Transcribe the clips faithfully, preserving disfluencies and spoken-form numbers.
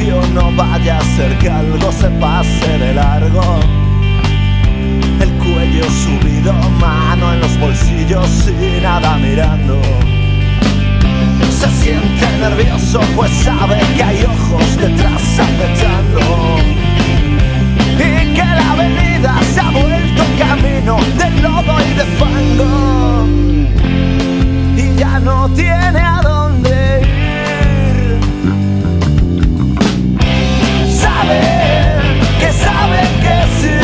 silencio, no vaya a ser que algo se pase de largo. El cuello subido, mano en los bolsillos y nada mirando. Se siente nervioso pues sabe que hay ojos detrás acechando y que la avenida se ha vuelto camino de lodo y de fango y ya no tiene a dónde ir. Sabe que sabe que sí,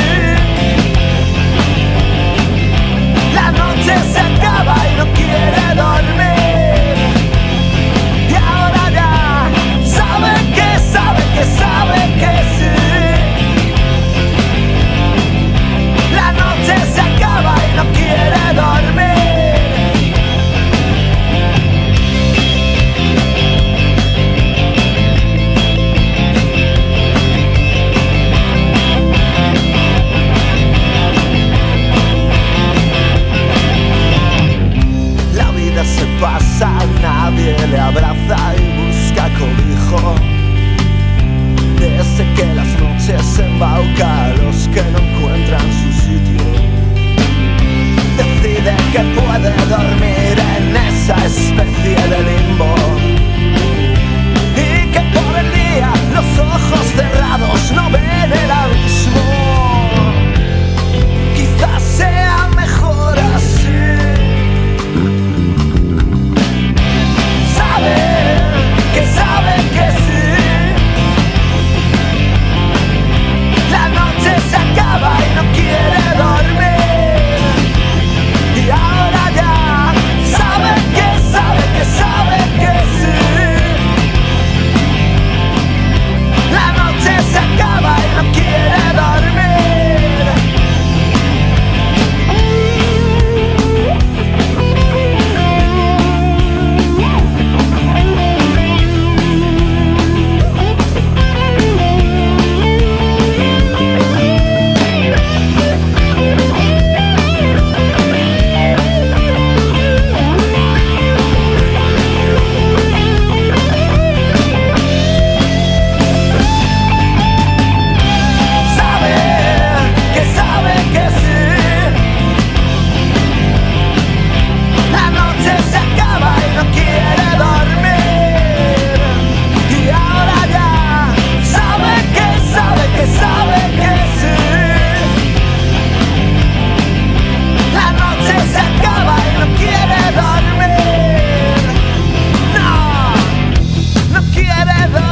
la noche se acaba y no quiere dormir. Y ahora ya sabe que sabe que sabe que sí, la noche se acaba y no quiere dormir. Se pasa, nadie le abraza y busca cobijo. Desde que las noches embauca a los que no encuentran su sitio. Decide que puede dormir en esa especie de limbo y que por el día los ojos cerrados no ven el abismo. Quizás sea mejor así. Que sabe que sí, la noche se acaba y no quiere dormir. Y ahora ya sabe que sabe que sabe que sí, la noche se acaba y no quiere dormir. Together.